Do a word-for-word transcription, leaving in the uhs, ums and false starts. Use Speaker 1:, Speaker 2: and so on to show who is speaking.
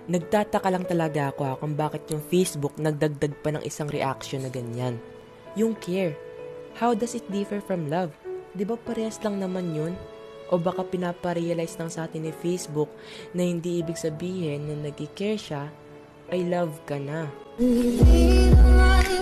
Speaker 1: Nagtataka lang talaga ako ha, kung bakit yung Facebook nagdagdag pa ng isang reaction na ganyan. Yung care. How does it differ from love? Di ba parehas lang naman yun? O baka pinaparealize lang sa atin ni Facebook na hindi ibig sabihin na nag-care siya, ay love ka na.